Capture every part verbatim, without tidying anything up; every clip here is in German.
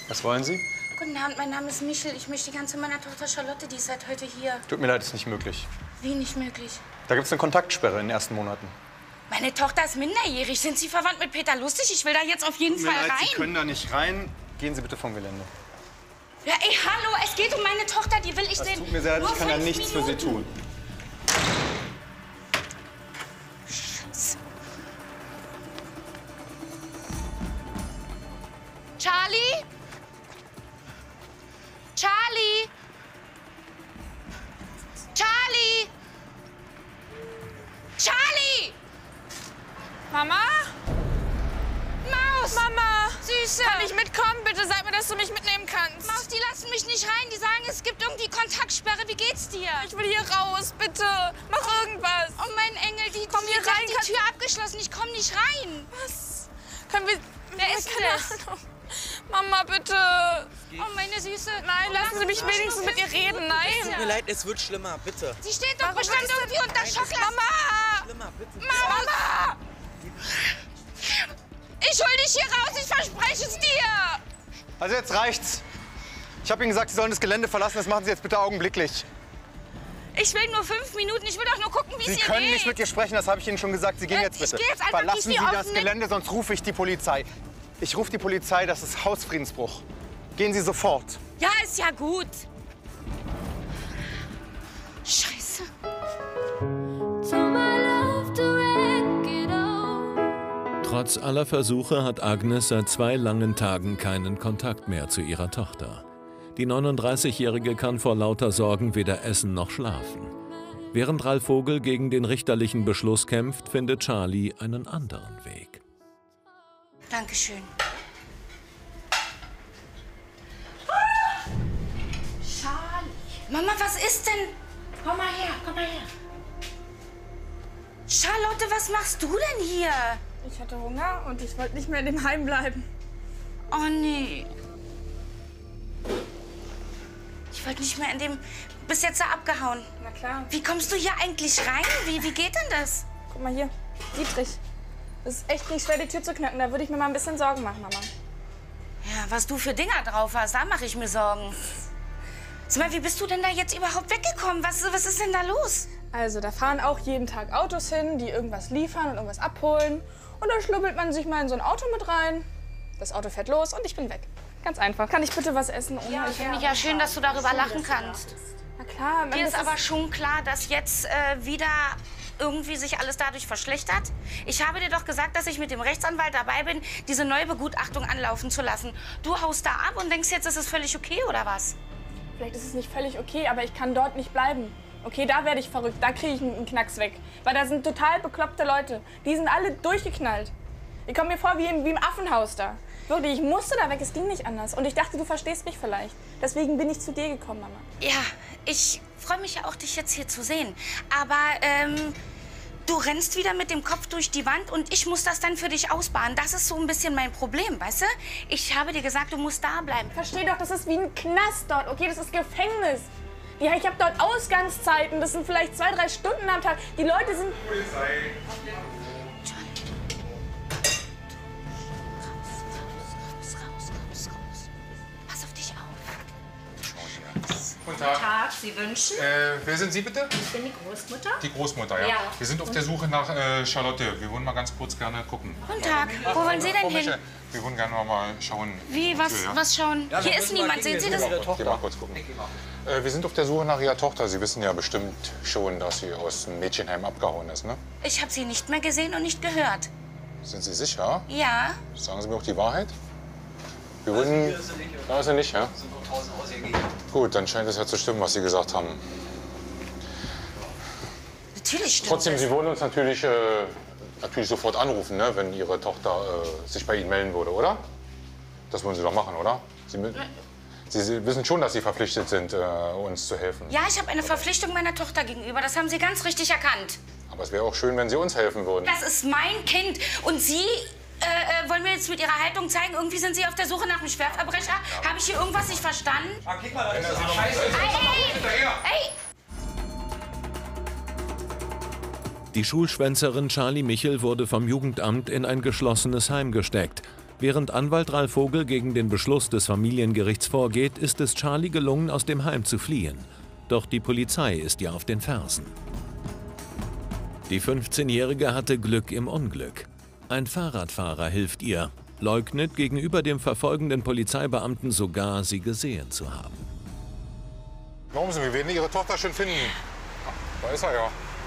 Was wollen Sie? Guten Abend, mein Name ist Michel. Ich möchte ganz zu meiner Tochter Charlotte, die ist seit heute hier. Tut mir leid, ist nicht möglich. Wie nicht möglich? Da gibt es eine Kontaktsperre in den ersten Monaten. Meine Tochter ist minderjährig. Sind Sie verwandt mit Peter Lustig? Ich will da jetzt auf jeden Tut mir Fall leid, rein. Sie können da nicht rein. Gehen Sie bitte vom Gelände. Ja, ey, hallo, es geht um meine Tochter, die will ich Das sehen. tut mir sehr leid, Nur ich kann da fünf nichts für Sie Minuten. tun. Scheiße. Charlie? Charlie? Charlie? Charlie? Mama? Maus! Mama! Süße! Kann ich mitkommen? Bitte sag mir, dass du mich mitnehmen kannst. Maus, die lassen mich nicht rein. Die sagen, es gibt irgendwie Kontaktsperre. Wie geht's dir? Ich will hier raus, bitte. Mach irgendwas. Oh, mein Engel, die, Komm hier die rein, die kann- Tür abgeschlossen. Ich komm nicht rein. Was? Können wir... Wer ist denn Keine das? Ahnung. Mama, bitte. Oh, meine Süße. Nein, Oh, lassen Sie mich mich wenigstens nur mit ihr fünf reden. Minuten, Nein. bitte. Tut mir leid, es wird schlimmer, bitte. Sie steht doch Warum bestimmt ist das- irgendwie unter Nein, Schock. das- Mama! Schlimmer, bitte. Mama! Ich hol dich hier raus. Ich verspreche es dir. Also jetzt reicht's. Ich habe Ihnen gesagt, Sie sollen das Gelände verlassen. Das machen Sie jetzt bitte augenblicklich. Ich will nur fünf Minuten. Ich will doch nur gucken, wie Sie es ihr können geht. nicht mit ihr sprechen, das habe ich Ihnen schon gesagt. Sie gehen Äh, jetzt ich bitte. geh jetzt einfach Verlassen nicht Sie die das offene- Gelände, sonst rufe ich die Polizei. Ich rufe die Polizei, das ist Hausfriedensbruch. Gehen Sie sofort. Ja, ist ja gut. Scheiße. Trotz aller Versuche hat Agnes seit zwei langen Tagen keinen Kontakt mehr zu ihrer Tochter. Die neununddreißigjährige kann vor lauter Sorgen weder essen noch schlafen. Während Ralf Vogel gegen den richterlichen Beschluss kämpft, findet Charlie einen anderen Weg. Dankeschön. Charlie. Mama, was ist denn? Komm mal her, komm mal her. Charlotte, was machst du denn hier? Ich hatte Hunger und ich wollte nicht mehr in dem Heim bleiben. Oh, nee. Ich wollte nicht mehr in dem... Bist jetzt da abgehauen. Na klar. Wie kommst du hier eigentlich rein? Wie, wie geht denn das? Guck mal hier. Dietrich. Es ist echt nicht schwer, die Tür zu knacken. Da würde ich mir mal ein bisschen Sorgen machen, Mama. Ja, was du für Dinger drauf hast, da mache ich mir Sorgen. Sag mal, wie bist du denn da jetzt überhaupt weggekommen? Was, was ist denn da los? Also, da fahren auch jeden Tag Autos hin, die irgendwas liefern und irgendwas abholen. Und dann schlubbelt man sich mal in so ein Auto mit rein. Das Auto fährt los und ich bin weg. Ganz einfach. Kann ich bitte was essen? Ohne Ja, finde ich ja schön, dass du darüber lachen kannst. Na klar. Mir ist aber schon klar, dass jetzt äh, wieder irgendwie sich alles dadurch verschlechtert. Ich habe dir doch gesagt, dass ich mit dem Rechtsanwalt dabei bin, diese neue Begutachtung anlaufen zu lassen. Du haust da ab und denkst jetzt, ist es völlig okay, oder was? Vielleicht ist es nicht völlig okay, aber ich kann dort nicht bleiben. Okay, da werde ich verrückt, da kriege ich einen Knacks weg. Weil da sind total bekloppte Leute. Die sind alle durchgeknallt. Ich komme mir vor wie im, wie im Affenhaus da. Wirklich, ich musste da weg, es ging nicht anders. Und ich dachte, du verstehst mich vielleicht. Deswegen bin ich zu dir gekommen, Mama. Ja, ich freue mich ja auch, dich jetzt hier zu sehen. Aber ähm, du rennst wieder mit dem Kopf durch die Wand und ich muss das dann für dich ausbaden. Das ist so ein bisschen mein Problem, weißt du? Ich habe dir gesagt, du musst da bleiben. Versteh doch, das ist wie ein Knast dort, okay? Das ist Gefängnis. Ja, ich habe dort Ausgangszeiten, das sind vielleicht zwei, drei Stunden am Tag. Die Leute sind... Polizei. Raus, raus, raus, raus. Pass auf dich auf. Guten Tag. Tag, Sie wünschen? Äh, wer sind Sie bitte? Ich bin die Großmutter. Die Großmutter, ja. Ja. Wir sind auf der Suche nach äh, Charlotte. Wir wollen mal ganz kurz gerne gucken. Guten Tag. Wo wollen Sie denn Frau hin? Michel, wir wollen gerne noch mal schauen. Wie, was, Tür, ja? was schauen? Hier ist niemand, sehen Sie das? Geh mal kurz gucken. Äh, wir sind auf der Suche nach Ihrer Tochter. Sie wissen ja bestimmt schon, dass sie aus dem Mädchenheim abgehauen ist, ne? Ich habe sie nicht mehr gesehen und nicht gehört. Sind Sie sicher? Ja? Sagen Sie mir auch die Wahrheit? Wir wurden... Da ist sie nicht, ja? Gut, dann scheint es ja zu stimmen, was Sie gesagt haben. Natürlich stimmt Trotzdem, das. Sie wollen uns natürlich, äh, natürlich sofort anrufen, ne, wenn Ihre Tochter äh, sich bei Ihnen melden würde, oder? Das wollen Sie doch machen, oder? Sie, mü- Sie, Sie wissen schon, dass Sie verpflichtet sind, äh, uns zu helfen. Ja, ich habe eine Verpflichtung meiner Tochter gegenüber. Das haben Sie ganz richtig erkannt. Aber es wäre auch schön, wenn Sie uns helfen würden. Das ist mein Kind. Und Sie äh, äh, wollen mir jetzt mit Ihrer Haltung zeigen, irgendwie sind Sie auf der Suche nach einem Schwerverbrecher? Habe ich hier irgendwas nicht verstanden? Ah, guck mal, da ist er. Scheiße. Ey! Die Schulschwänzerin Charlie Michel wurde vom Jugendamt in ein geschlossenes Heim gesteckt. Während Anwalt Ralf Vogel gegen den Beschluss des Familiengerichts vorgeht, ist es Charlie gelungen, aus dem Heim zu fliehen. Doch die Polizei ist ihr auf den Fersen. Die fünfzehnjährige hatte Glück im Unglück. Ein Fahrradfahrer hilft ihr, leugnet gegenüber dem verfolgenden Polizeibeamten sogar, sie gesehen zu haben. Warum Sie, wir werden Ihre Tochter schon finden. Ach, da ist er ja.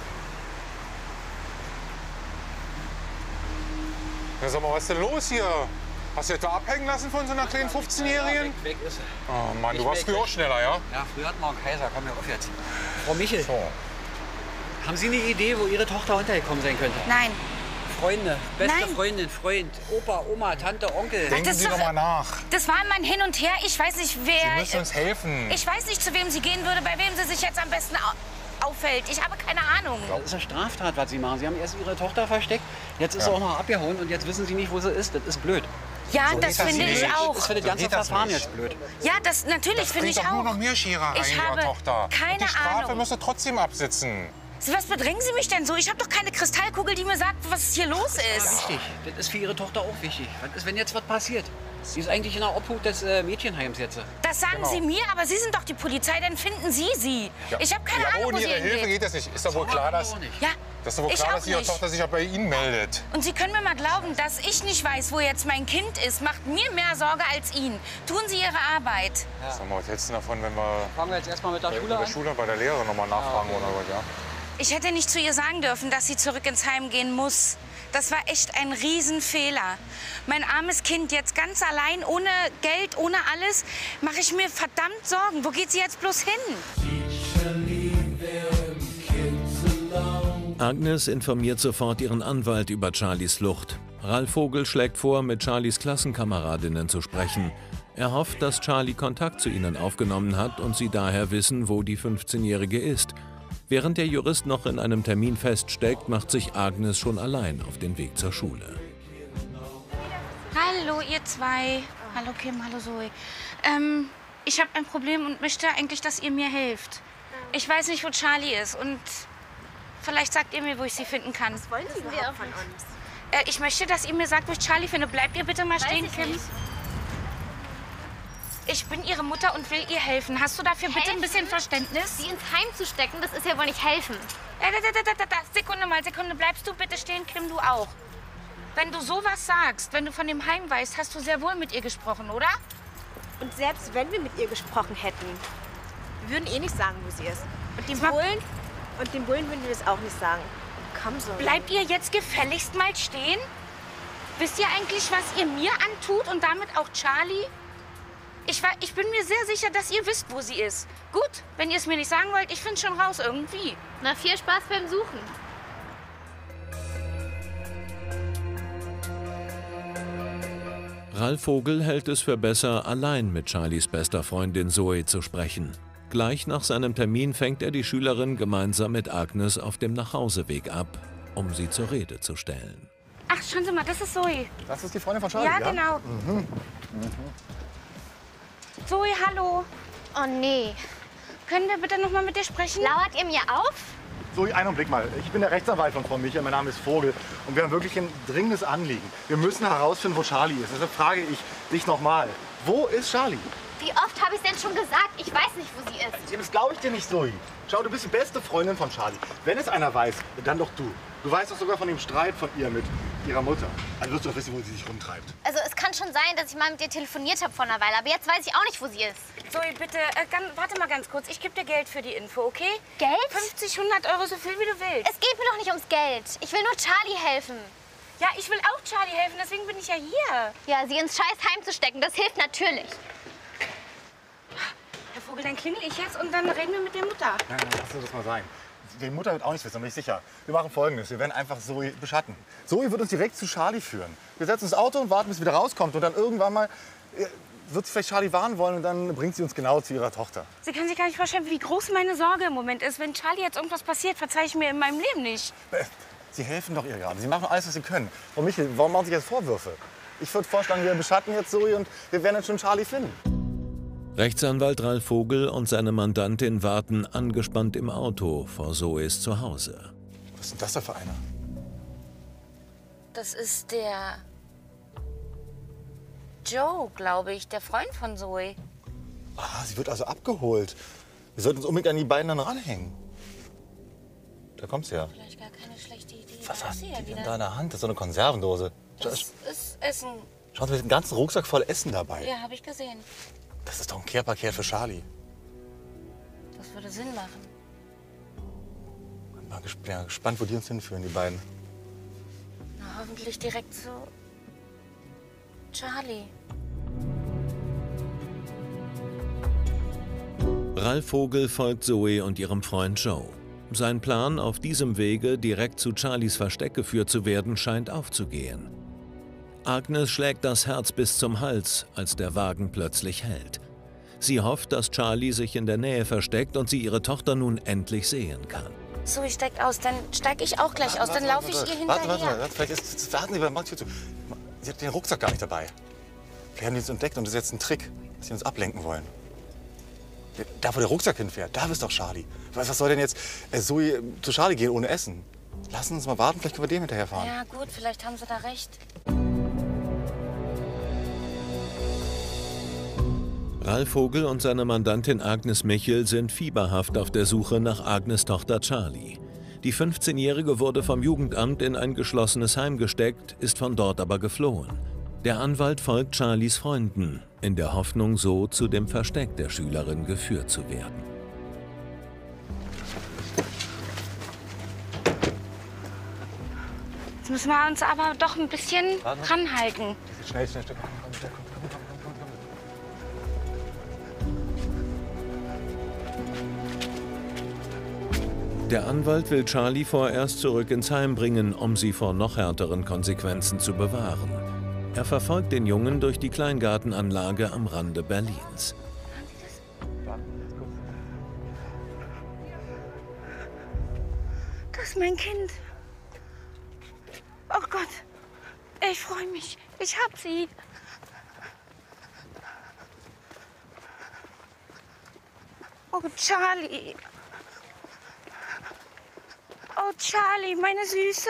Ja, sag mal, was ist denn los hier? Hast du etwa abhängen lassen von so einer kleinen fünfzehnjährigen? Weg, weg ist er. Oh Mann, du Ich warst weg, früher auch weg. schneller, ja? Ja, früher hatten wir einen Kaiser. Komm, hör auf jetzt. Frau Michel, So. haben Sie eine Idee, wo Ihre Tochter untergekommen sein könnte? Nein. Freunde, beste Nein. Freundin, Freund, Opa, Oma, Tante, Onkel. Denken das Sie ist doch doch- mal nach. Das war mein Hin und Her. Ich weiß nicht, wer... Sie müssen uns helfen. Ich weiß nicht, zu wem sie gehen würde, bei wem sie sich jetzt am besten au auffällt. Ich habe keine Ahnung. Das ist eine Straftat, was Sie machen. Sie haben erst Ihre Tochter versteckt, jetzt ist Ja. sie auch noch abgehauen und jetzt wissen Sie nicht, wo sie ist. Das ist blöd. Ja, So das geht das finde nicht. ich auch. Das ist für das So ganze geht das Verfahren nicht. jetzt blöd. Ja, das natürlich Das finde bringt ich doch nur auch. noch mehr Schere rein, Ich Ihrer habe Tochter. keine Und die Strafe Ahnung. müsst ihr trotzdem absitzen. Was bedrängen Sie mich denn so? Ich habe doch keine Kristallkugel, die mir sagt, was hier los Das ist ist. wichtig. Das ist für Ihre Tochter auch wichtig. Was ist, wenn jetzt was passiert? Sie ist eigentlich in der Obhut des äh, Mädchenheims jetzt. Das sagen Genau. Sie mir, aber Sie sind doch die Polizei, dann finden Sie sie. Ja. Ich habe keine ja, Ahnung, wo ohne sie Ihre Hilfe hingeht. geht das nicht. Ist doch wohl klar, dass, Auch nicht. Ja, das ist doch wohl ich klar, auch dass Ihre nicht. Tochter sich auch bei Ihnen meldet. Und Sie können mir mal glauben, dass ich nicht weiß, wo jetzt mein Kind ist, macht mir mehr Sorge als Ihnen. Tun Sie Ihre Arbeit. Sag mal, was hältst du davon, wenn wir Fangen wir jetzt erstmal mit der bei Schule der an. Schule bei der Lehrerin noch mal nachfragen oder was, ja? Ich hätte nicht zu ihr sagen dürfen, dass sie zurück ins Heim gehen muss. Das war echt ein Riesenfehler. Mein armes Kind jetzt ganz allein, ohne Geld, ohne alles, mache ich mir verdammt Sorgen. Wo geht sie jetzt bloß hin? Agnes informiert sofort ihren Anwalt über Charlies Flucht. Ralf Vogel schlägt vor, mit Charlies Klassenkameradinnen zu sprechen. Er hofft, dass Charlie Kontakt zu ihnen aufgenommen hat und sie daher wissen, wo die fünfzehnjährige ist. Während der Jurist noch in einem Termin feststeckt, macht sich Agnes schon allein auf den Weg zur Schule. Hallo, ihr zwei. Hallo Kim, hallo Zoe. Ähm, ich habe ein Problem und möchte eigentlich, dass ihr mir hilft. Ich weiß nicht, wo Charlie ist und vielleicht sagt ihr mir, wo ich sie finden kann. Was wollen Sie überhaupt von uns? Äh, ich möchte, dass ihr mir sagt, wo ich Charlie finde. Bleibt ihr bitte mal stehen, ich Kim? nicht. Ich bin ihre Mutter und will ihr helfen. Hast du dafür bitte ein bisschen Helfen? Verständnis? Sie ins Heim zu stecken, das ist ja wohl nicht helfen. Äh, da, da, da, da, da. Sekunde mal, Sekunde. Bleibst du bitte stehen, Kim, du auch. Wenn du sowas sagst, wenn du von dem Heim weißt, hast du sehr wohl mit ihr gesprochen, oder? Und selbst wenn wir mit ihr gesprochen hätten, wir würden eh nicht sagen, wo sie ist. Und dem Sag mal- Bullen, und dem Bullen würden wir das auch nicht sagen. Komm so. Bleibt ihr jetzt gefälligst mal stehen? Wisst ihr eigentlich, was ihr mir antut und damit auch Charlie? Ich, war, ich bin mir sehr sicher, dass ihr wisst, wo sie ist. Gut, wenn ihr es mir nicht sagen wollt, ich finde schon raus irgendwie. Na, viel Spaß beim Suchen. Ralf Vogel hält es für besser, allein mit Charlies bester Freundin Zoe zu sprechen. Gleich nach seinem Termin fängt er die Schülerin gemeinsam mit Agnes auf dem Nachhauseweg ab, um sie zur Rede zu stellen. Ach, schauen Sie mal, das ist Zoe. Das ist die Freundin von Charlie, Ja, ja? genau. Zoe, hallo. Oh nee. Können wir bitte noch mal mit dir sprechen? Lauert ihr mir auf? So, einen Blick mal. Ich bin der Rechtsanwalt von Frau Michael, mein Name ist Vogel. Und wir haben wirklich ein dringendes Anliegen. Wir müssen herausfinden, wo Charlie ist. Deshalb frage ich dich nochmal. Wo ist Charlie? Wie oft habe ich es denn schon gesagt? Ich weiß nicht, wo sie ist. Das glaube ich dir nicht, Zoe. Schau, du bist die beste Freundin von Charlie. Wenn es einer weiß, dann doch du. Du weißt doch sogar von dem Streit von ihr mit ihrer Mutter. Also wirst du doch wissen, wo sie sich rumtreibt. Also es kann schon sein, dass ich mal mit ihr telefoniert habe vor einer Weile, aber jetzt weiß ich auch nicht, wo sie ist. Zoe, bitte, äh, ganz, warte mal ganz kurz. Ich gebe dir Geld für die Info, okay? Geld? fünfzig, hundert Euro, so viel wie du willst. Es geht mir doch nicht ums Geld. Ich will nur Charlie helfen. Ja, ich will auch Charlie helfen, deswegen bin ich ja hier. Ja, sie ins scheiß Heim zu stecken, das hilft natürlich. Herr Vogel, dann klingel ich jetzt und dann reden wir mit der Mutter. Nein, nein, lass uns das mal sein. Die Mutter wird auch nicht wissen, bin ich sicher. Wir machen Folgendes. Wir werden einfach Zoe beschatten. Zoe wird uns direkt zu Charlie führen. Wir setzen ins Auto und warten, bis sie wieder rauskommt. Und dann irgendwann mal äh, wird sie vielleicht Charlie warnen wollen und dann bringt sie uns genau zu ihrer Tochter. Sie können sich gar nicht vorstellen, wie groß meine Sorge im Moment ist. Wenn Charlie jetzt irgendwas passiert, verzeihe ich mir in meinem Leben nicht. Äh, Sie helfen doch ihr gerade. Sie machen alles, was sie können. Frau Michel, warum machen Sie jetzt Vorwürfe? Ich würde vorschlagen, wir beschatten jetzt Zoe und wir werden dann schon Charlie finden. Rechtsanwalt Ralf Vogel und seine Mandantin warten angespannt im Auto vor Zoes Zuhause. Was ist denn das da für einer? Das ist der Joe, glaube ich, der Freund von Zoe. Ah, sie wird also abgeholt. Wir sollten uns unbedingt an die beiden dann ranhängen. Da kommt's ja. Vielleicht gar keine schlechte Idee. Was Da hat ist die sie ja denn wieder. da in der Hand? Das ist so eine Konservendose. Das ist Essen. Schauen Sie, wir haben einen ganzen Rucksack voll Essen dabei. Ja, habe ich gesehen. Das ist doch ein Care-Paket für Charlie. Das würde Sinn machen. Bin mal gesp ja, gespannt, wo die uns hinführen, die beiden. Na, hoffentlich direkt zu Charlie. Ralf Vogel folgt Zoe und ihrem Freund Joe. Sein Plan, auf diesem Wege direkt zu Charlies Versteck geführt zu werden, scheint aufzugehen. Agnes schlägt das Herz bis zum Hals, als der Wagen plötzlich hält. Sie hofft, dass Charlie sich in der Nähe versteckt und sie ihre Tochter nun endlich sehen kann. Zoe steigt aus, dann steig ich auch gleich aus, dann laufe ich ihr hinterher. Warte, warte, warte, vielleicht ist, warten Sie, macht zu. Sie hat den Rucksack gar nicht dabei. Wir haben die jetzt entdeckt und das ist jetzt ein Trick, dass sie uns ablenken wollen. Da, wo der Rucksack hinfährt, da ist doch Charlie. Was, was soll denn jetzt äh, Zoe zu Charlie gehen ohne Essen? Lassen Sie uns mal warten, vielleicht können wir dem hinterherfahren. Ja gut, vielleicht haben sie da recht. Ralf Vogel und seine Mandantin Agnes Michel sind fieberhaft auf der Suche nach Agnes' Tochter Charlie. Die fünfzehnjährige wurde vom Jugendamt in ein geschlossenes Heim gesteckt, ist von dort aber geflohen. Der Anwalt folgt Charlies Freunden, in der Hoffnung, so zu dem Versteck der Schülerin geführt zu werden. Jetzt müssen wir uns aber doch ein bisschen Warte. ranhalten. Schnell, schnell, schnell. Komm, komm, schnell, komm, komm, komm, komm, komm. Der Anwalt will Charlie vorerst zurück ins Heim bringen, um sie vor noch härteren Konsequenzen zu bewahren. Er verfolgt den Jungen durch die Kleingartenanlage am Rande Berlins. Das ist mein Kind. Oh Gott, ich freue mich. Ich hab sie. Oh, Charlie. Oh, Charlie, meine Süße.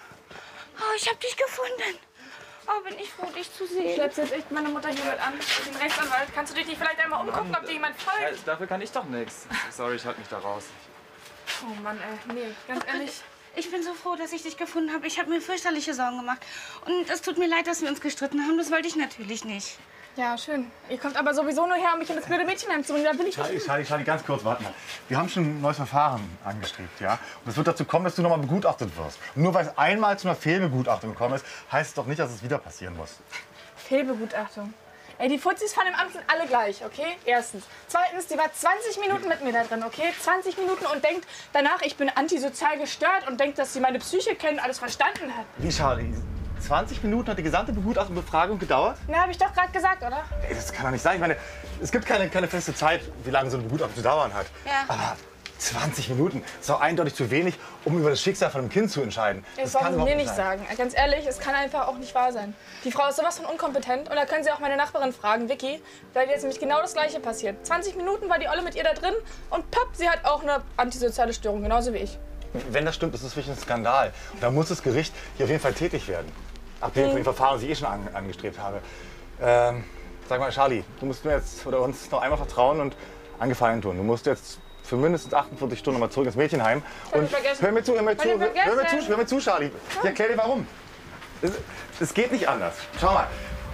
Oh, ich hab dich gefunden. Oh, bin ich froh, dich zu sehen. Schleppst jetzt echt meine Mutter hier mit an? Den Rechtsanwalt. Kannst du dich nicht vielleicht einmal umgucken, ob dir jemand folgt? Ja, dafür kann ich doch nichts. Sorry, ich halte mich da raus. Oh Mann, ey. Nee, ganz ehrlich. Ich bin so froh, dass ich dich gefunden habe. Ich habe mir fürchterliche Sorgen gemacht. Und es tut mir leid, dass wir uns gestritten haben. Das wollte ich natürlich nicht. Ja, schön. Ihr kommt aber sowieso nur her, um mich in das blöde Mädchenheim zu bringen. Da will ich Charlie, nicht. Charlie, Charlie, ganz kurz, warte mal. Wir haben schon ein neues Verfahren angestrebt, ja? Und es wird dazu kommen, dass du nochmal begutachtet wirst. Und nur weil es einmal zu einer Fehlbegutachtung gekommen ist, heißt es doch nicht, dass es wieder passieren muss. Fehlbegutachtung. Ey, die Fuzis von dem Amt sind alle gleich, okay? Erstens. Zweitens, die war zwanzig Minuten mit mir da drin, okay? zwanzig Minuten und denkt danach, ich bin antisozial gestört und denkt, dass sie meine Psyche kennt und alles verstanden hat. Wie, Charlie? zwanzig Minuten hat die gesamte Begutachtung und Befragung gedauert? Na, hab ich doch gerade gesagt, oder? Ey, das kann doch nicht sein. Ich meine, es gibt keine, keine feste Zeit, wie lange so eine Begutachtung zu dauern hat. Ja. Aber zwanzig Minuten ist doch eindeutig zu wenig, um über das Schicksal von einem Kind zu entscheiden. Das brauchen Sie mir nicht sagen. Ganz ehrlich, es kann einfach auch nicht wahr sein. Die Frau ist sowas von unkompetent. Und da können Sie auch meine Nachbarin fragen, Vicky. Da ist jetzt nämlich genau das Gleiche passiert. zwanzig Minuten war die Olle mit ihr da drin und papp, sie hat auch eine antisoziale Störung, genauso wie ich. Wenn das stimmt, ist das wirklich ein Skandal. Und da muss das Gericht hier auf jeden Fall tätig werden. Abgesehen von den Verfahren, die ich eh schon an, angestrebt habe. Ähm, sag mal, Charlie, du musst mir jetzt oder uns noch einmal vertrauen und einen Gefallen tun. Du musst jetzt für mindestens achtundvierzig Stunden mal zurück ins Mädchenheim. Kann Und ich vergessen. hör mir zu, hör mir zu, Kann ich hör, hör mir zu, vergessen. hör mir zu, Charlie. Ich erkläre dir warum. Es, es geht nicht anders. Schau mal.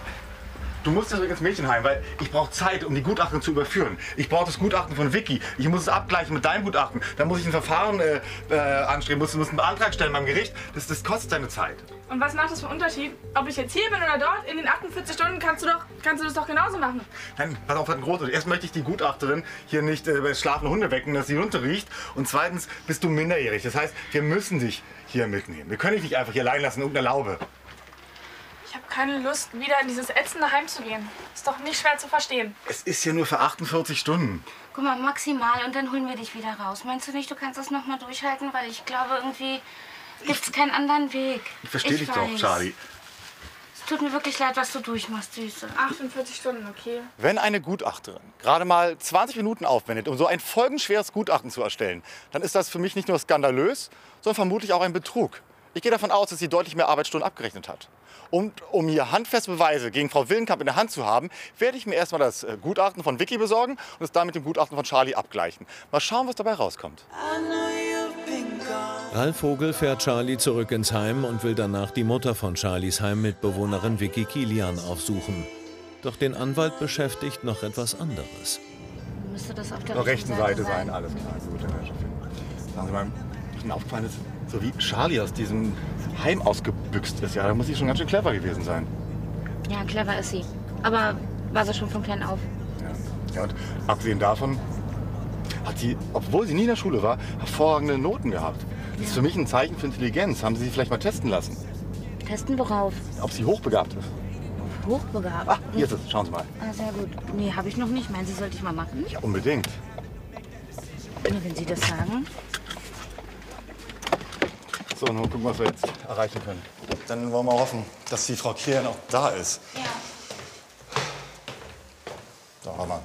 Du musst zurück ins Mädchenheim, weil ich brauche Zeit, um die Gutachten zu überführen. Ich brauche das Gutachten von Vicky. Ich muss es abgleichen mit deinem Gutachten. Dann muss ich ein Verfahren äh, äh, anstreben, muss, muss einen Antrag stellen beim Gericht. Das, das kostet deine Zeit. Und was macht das für einen Unterschied? Ob ich jetzt hier bin oder dort, in den achtundvierzig Stunden kannst du, doch, kannst du das doch genauso machen. Nein, pass auf, hat einen großen. Erst möchte ich die Gutachterin hier nicht äh, bei schlafenden Hunde wecken, dass sie runterriecht. Und zweitens bist du minderjährig. Das heißt, wir müssen dich hier mitnehmen. Wir können dich nicht einfach hier allein lassen in irgendeiner Laube. Ich habe keine Lust, wieder in dieses ätzende Heim zu gehen. Ist doch nicht schwer zu verstehen. Es ist ja nur für achtundvierzig Stunden. Guck mal, maximal und dann holen wir dich wieder raus. Meinst du nicht, du kannst das noch mal durchhalten? Weil ich glaube, irgendwie gibt es keinen anderen Weg. Ich verstehe dich doch, weiß. Charlie. Es tut mir wirklich leid, was du durchmachst, Süße. achtundvierzig Stunden, okay. Wenn eine Gutachterin gerade mal zwanzig Minuten aufwendet, um so ein folgenschweres Gutachten zu erstellen, dann ist das für mich nicht nur skandalös, sondern vermutlich auch ein Betrug. Ich gehe davon aus, dass sie deutlich mehr Arbeitsstunden abgerechnet hat. Und um hier handfeste Beweise gegen Frau Willenkamp in der Hand zu haben, werde ich mir erstmal das Gutachten von Vicky besorgen und es dann mit dem Gutachten von Charlie abgleichen. Mal schauen, was dabei rauskommt. Ralf Vogel fährt Charlie zurück ins Heim und will danach die Mutter von Charlies Heimmitbewohnerin Vicky Kilian aufsuchen. Doch den Anwalt beschäftigt noch etwas anderes. Müsste das auf der Auf der rechten rechten Seite sein, alles klar. Gut, dann werde ich schon. Sagen Sie mal, was mir aufgefallen ist, so wie Charlie aus diesem Heim ausgebüxt ist, ja, da muss sie schon ganz schön clever gewesen sein. Ja, clever ist sie. Aber war sie schon von klein auf. Ja, ja und abgesehen davon hat sie, obwohl sie nie in der Schule war, hervorragende Noten gehabt. Das ja. ist für mich ein Zeichen für Intelligenz. Haben Sie sie vielleicht mal testen lassen? Testen worauf? Ob sie hochbegabt ist. Hochbegabt? Ah, hier ist es. Schauen Sie mal. Ah, sehr gut. Nee, habe ich noch nicht. Meinen Sie, sollte ich mal machen? Ja, unbedingt. Nee, wenn Sie das sagen. So, nun gucken, was wir jetzt erreichen können. Dann wollen wir hoffen, dass die Frau Kilian auch da ist. Ja. So, warte mal.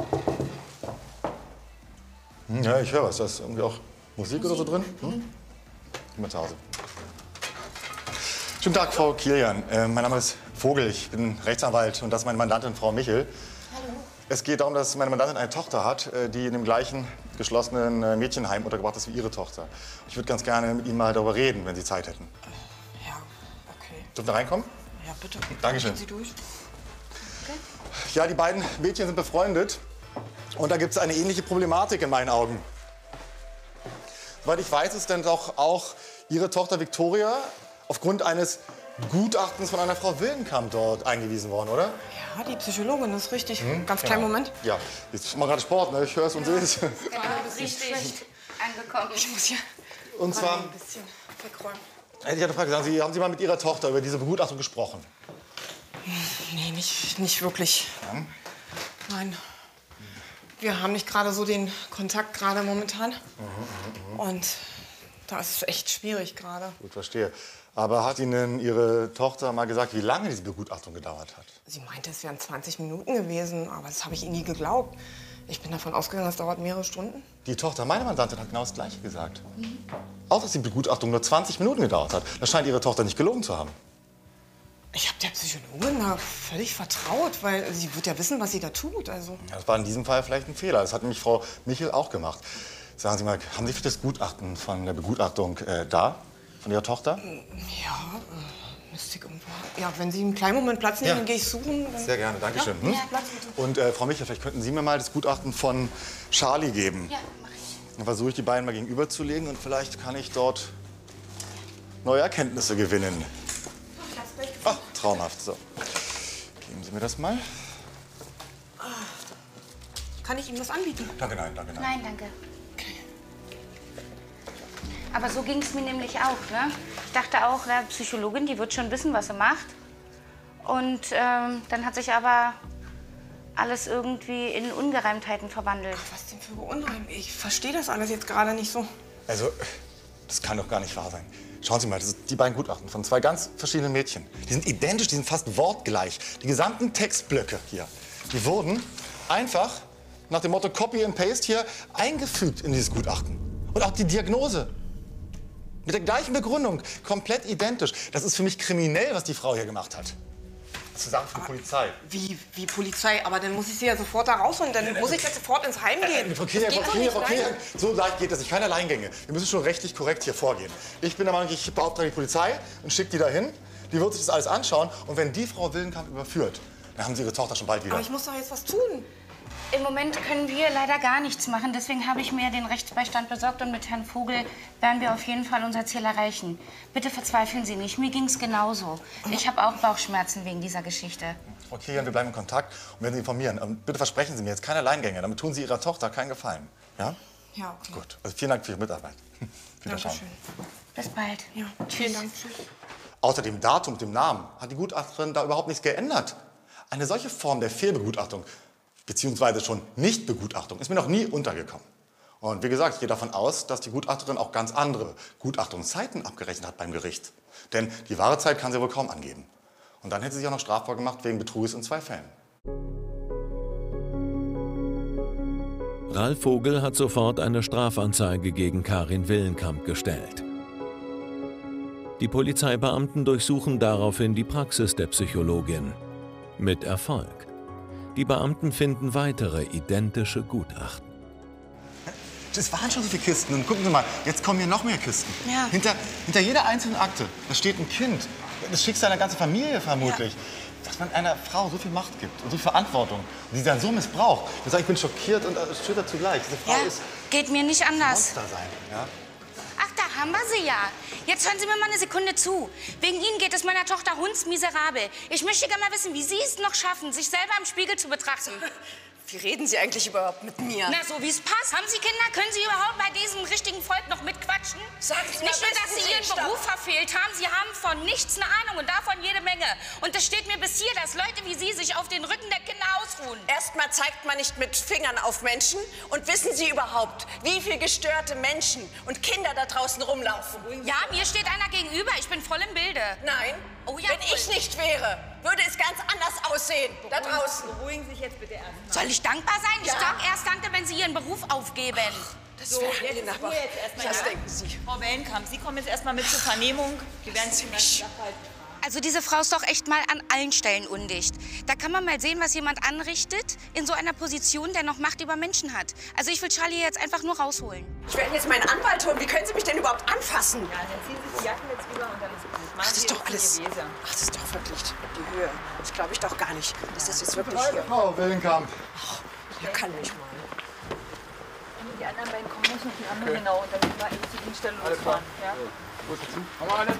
Hm, ja, ich höre was. Da ist irgendwie auch Musik, Musik. oder so drin. Hm? Geh mal zu Hause. Schönen Tag, Frau Kilian. Äh, mein Name ist Vogel. Ich bin Rechtsanwalt und das ist meine Mandantin, Frau Michel. Hallo. Es geht darum, dass meine Mandantin eine Tochter hat, die in dem gleichen geschlossenen Mädchenheim untergebracht ist wie Ihre Tochter. Ich würde ganz gerne mit Ihnen mal darüber reden, wenn Sie Zeit hätten. Ja, okay. Dürfen wir reinkommen? Ja, bitte. Dankeschön. Sie durch. Okay. Ja, die beiden Mädchen sind befreundet. Und da gibt es eine ähnliche Problematik in meinen Augen. Soweit ich weiß, ist denn doch auch Ihre Tochter Viktoria aufgrund eines Gutachtens von einer Frau Willenkamp dort eingewiesen worden, oder? Ja, die Psychologin, das ist richtig. Hm, Ganz genau. kleinen Moment. Ja, jetzt machen wir gerade Sport, ne? Ich höre es und sehe es. Genau, richtig angekommen. Ich muss hier Und zwar, ein bisschen wegräumen. ich hatte eine Frage, sagen Sie, haben Sie mal mit Ihrer Tochter über diese Begutachtung gesprochen? Nee, nicht, nicht wirklich. Ja. Nein. Wir haben nicht gerade so den Kontakt gerade momentan. Mhm, mh, mh. Und da ist es echt schwierig gerade. Gut, verstehe. Aber hat Ihnen Ihre Tochter mal gesagt, wie lange diese Begutachtung gedauert hat? Sie meinte, es wären zwanzig Minuten gewesen, aber das habe ich ihr nie geglaubt. Ich bin davon ausgegangen, es dauert mehrere Stunden. Die Tochter meiner Mandantin hat genau das Gleiche gesagt. Mhm. Auch, dass die Begutachtung nur zwanzig Minuten gedauert hat. Das scheint Ihre Tochter nicht gelogen zu haben. Ich habe der Psychologin da völlig vertraut, weil sie wird ja wissen, was sie da tut. Also. Ja, das war in diesem Fall vielleicht ein Fehler. Das hat nämlich Frau Michel auch gemacht. Sagen Sie mal, haben Sie für das Gutachten von der Begutachtung äh, da? Von Ihrer Tochter? Ja, äh, müsste ich irgendwo. Ja, wenn Sie einen kleinen Moment Platz nehmen, ja. dann gehe ich suchen. Dann Sehr gerne, danke schön. Hm? Ja, Platz bitte. Und äh, Frau Michel, vielleicht könnten Sie mir mal das Gutachten von Charlie geben. Ja, mach ich. Dann versuche ich die beiden mal gegenüberzulegen und vielleicht kann ich dort neue Erkenntnisse gewinnen. Ach, traumhaft. So. Geben Sie mir das mal. Kann ich Ihnen was anbieten? Danke, nein, danke, nein. Nein, danke. Aber so ging es mir nämlich auch. Ne? Ich dachte auch, eine Psychologin, die wird schon wissen, was sie macht. Und ähm, dann hat sich aber alles irgendwie in Ungereimtheiten verwandelt. Ach, was denn für Unreim? Ich verstehe das alles jetzt gerade nicht so. Also, das kann doch gar nicht wahr sein. Schauen Sie mal, das sind die beiden Gutachten von zwei ganz verschiedenen Mädchen. Die sind identisch, die sind fast wortgleich. Die gesamten Textblöcke hier, die wurden einfach nach dem Motto Copy and Paste hier eingefügt in dieses Gutachten. Und auch die Diagnose. Mit der gleichen Begründung, komplett identisch. Das ist für mich kriminell, was die Frau hier gemacht hat. Das ist eine Sache für die Polizei. Wie, wie Polizei? Aber dann muss ich sie ja sofort da rausholen. Dann muss ich jetzt sofort ins Heim gehen. Äh, Frau Kilian, Frau Kilian, Frau Kilian, so leicht geht das nicht. Keine Alleingänge. Wir müssen schon rechtlich korrekt hier vorgehen. Ich bin der Meinung, ich beauftrage die Polizei und schicke die dahin. Die wird sich das alles anschauen. Und wenn die Frau Willenkamp überführt, dann haben sie ihre Tochter schon bald wieder. Aber ich muss doch jetzt was tun. Im Moment können wir leider gar nichts machen. Deswegen habe ich mir den Rechtsbeistand besorgt. Und mit Herrn Vogel werden wir auf jeden Fall unser Ziel erreichen. Bitte verzweifeln Sie nicht. Mir ging es genauso. Ich habe auch Bauchschmerzen wegen dieser Geschichte. Frau Kilian, wir bleiben in Kontakt und werden Sie informieren. Und bitte versprechen Sie mir jetzt keine Alleingänge. Damit tun Sie Ihrer Tochter keinen Gefallen. Ja? Ja, okay. Gut. Also vielen Dank für Ihre Mitarbeit. Dankeschön. Bis bald. Ja, vielen Dank. Außer dem Datum und dem Namen hat die Gutachterin da überhaupt nichts geändert. Eine solche Form der Fehlbegutachtung beziehungsweise schon Nichtbegutachtung ist mir noch nie untergekommen. Und wie gesagt, ich gehe davon aus, dass die Gutachterin auch ganz andere Gutachtungszeiten abgerechnet hat beim Gericht. Denn die wahre Zeit kann sie wohl kaum angeben. Und dann hätte sie sich auch noch strafbar gemacht wegen Betruges in zwei Fällen. Ralf Vogel hat sofort eine Strafanzeige gegen Karin Willenkamp gestellt. Die Polizeibeamten durchsuchen daraufhin die Praxis der Psychologin. Mit Erfolg. Die Beamten finden weitere identische Gutachten. Das waren schon so viele Kisten. Und gucken Sie mal, jetzt kommen hier noch mehr Kisten. Ja. Hinter, hinter jeder einzelnen Akte, da steht ein Kind. Das Schicksal einer ganzen Familie vermutlich. Ja. Dass man einer Frau so viel Macht gibt und so viel Verantwortung und sie dann so missbraucht. Ich, sage, ich bin schockiert und erschüttert zugleich. Diese Frau ja, ist geht mir nicht anders. Monster sein. Ja? Ach, da haben wir sie ja. Jetzt hören Sie mir mal eine Sekunde zu. Wegen Ihnen geht es meiner Tochter hundsmiserabel. Ich möchte gerne mal wissen, wie Sie es noch schaffen, sich selber im Spiegel zu betrachten. Wie reden Sie eigentlich überhaupt mit mir? Na, so wie es passt. Haben Sie Kinder? Können Sie überhaupt bei diesem richtigen Volk noch mitquatschen? Sagen Sie Nicht mal, nur, dass wissen Sie Sie Ihren nicht, Beruf verfehlt haben, Sie haben von nichts eine Ahnung und davon jede Menge. Und es steht mir bis hier, dass Leute wie Sie sich auf den Rücken der Kinder ausruhen. Erstmal zeigt man nicht mit Fingern auf Menschen. Und wissen Sie überhaupt, wie viele gestörte Menschen und Kinder da draußen rumlaufen? Ja, mir steht einer gegenüber. Ich bin voll im Bilde. Nein, oh, ja, wenn cool. ich nicht wäre, würde es ganz anders aussehen, da draußen. Beruhigen Sie sich jetzt bitte erstmal. Soll ich dankbar sein? Ich Ja. sag erst danke, wenn Sie Ihren Beruf aufgeben. Das So, wäre jetzt Ihnen ist aber. Ruhe jetzt erstmal. Was ja? denken Sie? Frau Wellenkamp, Sie kommen jetzt erstmal mit zur Vernehmung. Wir werden Sie mich. Also diese Frau ist doch echt mal an allen Stellen undicht. Da kann man mal sehen, was jemand anrichtet in so einer Position, der noch Macht über Menschen hat. Also ich will Charlie jetzt einfach nur rausholen. Ich werde jetzt meinen Anwalt holen. Wie können Sie mich denn überhaupt anfassen? Ja, dann ziehen Sie die Jacke jetzt rüber und dann ist gut. Ach, das ist doch alles. Ach, das ist doch wirklich die Höhe. Das glaube ich doch gar nicht. Das ist jetzt wirklich hier. Frau Wellenkamp. Ach, hier kann mich mal. Die anderen beiden kommen nicht noch die anderen genau und dann können wir eben zur Dienststelle losfahren. Ja? Wo ist dazu? Haben wir alles?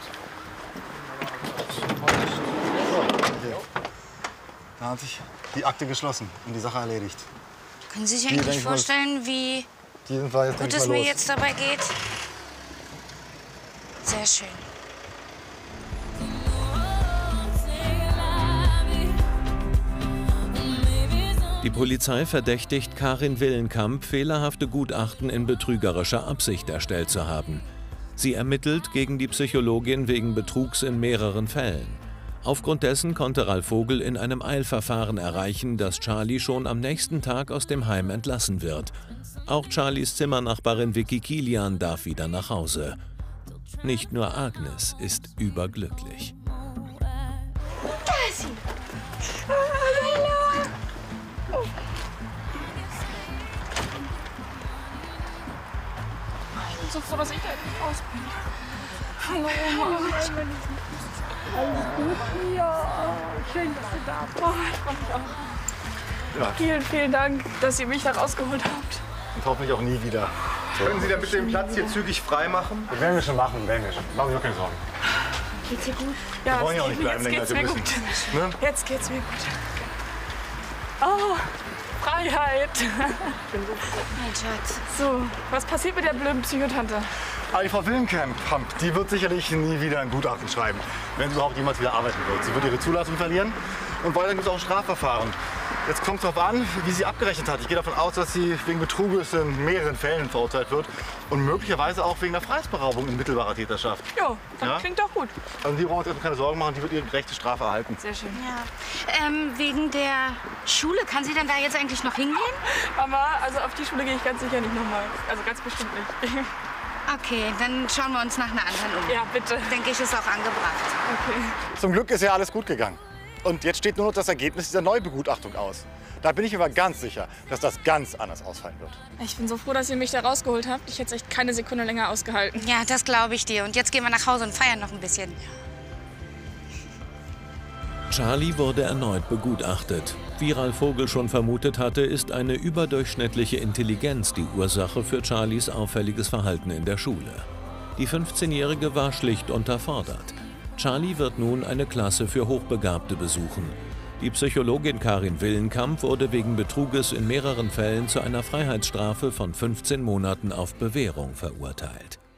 Da hat sich die Akte geschlossen und die Sache erledigt. Können Sie sich Die, denke eigentlich ich mal, vorstellen, wie Diesen Fall jetzt gut denke ich es mal mir los. jetzt dabei geht? Sehr schön. Die Polizei verdächtigt Karin Willenkamp, fehlerhafte Gutachten in betrügerischer Absicht erstellt zu haben. Sie ermittelt gegen die Psychologin wegen Betrugs in mehreren Fällen. Aufgrund dessen konnte Ralf Vogel in einem Eilverfahren erreichen, dass Charlie schon am nächsten Tag aus dem Heim entlassen wird. Auch Charlies Zimmernachbarin Vicky Kilian darf wieder nach Hause. Nicht nur Agnes ist überglücklich. Da ist sie. Hallo. Ich bin so froh, dass ich da endlich raus bin. Hallo, Oma. Alles gut? Ja, schön, dass du da bist. Oh, ich freue mich auch. Ja. Vielen, vielen Dank, dass ihr mich da rausgeholt habt. Und hoffentlich auch nie wieder. Können Sie dann bitte den Platz hier zügig frei machen? Das werden wir schon machen, werden wir schon. Machen Sie mir keine Sorgen. Geht's dir gut? Ja, Wir wollen ja auch es nicht geht- bleiben, jetzt länger geht's als mir wir gut. müssen. Ne? Jetzt geht's mir gut. Oh, Freiheit. Mein Schatz. So, was passiert mit der blöden Psychotante? Aber die Frau Willenkamp, die wird sicherlich nie wieder ein Gutachten schreiben, wenn sie überhaupt jemals wieder arbeiten wird. Sie wird ihre Zulassung verlieren und weiter gibt es auch ein Strafverfahren. Jetzt kommt es darauf an, wie sie abgerechnet hat. Ich gehe davon aus, dass sie wegen Betruges in mehreren Fällen verurteilt wird und möglicherweise auch wegen der Freiheitsberaubung in mittelbarer Täterschaft. Jo, das Ja? klingt doch gut. Also die brauchen uns jetzt keine Sorgen machen, die wird ihre gerechte Strafe erhalten. Sehr schön. Ja. Ähm, wegen der Schule, kann sie denn da jetzt eigentlich noch hingehen? Mama, also auf die Schule gehe ich ganz sicher nicht nochmal. Also ganz bestimmt nicht. Okay, dann schauen wir uns nach einer anderen um. Ja, bitte. Denke ich, ist auch angebracht. Okay. Zum Glück ist ja alles gut gegangen. Und jetzt steht nur noch das Ergebnis dieser Neubegutachtung aus. Da bin ich mir aber ganz sicher, dass das ganz anders ausfallen wird. Ich bin so froh, dass ihr mich da rausgeholt habt. Ich hätte es echt keine Sekunde länger ausgehalten. Ja, das glaube ich dir. Und jetzt gehen wir nach Hause und feiern noch ein bisschen. Charlie wurde erneut begutachtet. Wie Ralf Vogel schon vermutet hatte, ist eine überdurchschnittliche Intelligenz die Ursache für Charlies auffälliges Verhalten in der Schule. Die fünfzehnjährige war schlicht unterfordert. Charlie wird nun eine Klasse für Hochbegabte besuchen. Die Psychologin Karin Willenkamp wurde wegen Betruges in mehreren Fällen zu einer Freiheitsstrafe von fünfzehn Monaten auf Bewährung verurteilt.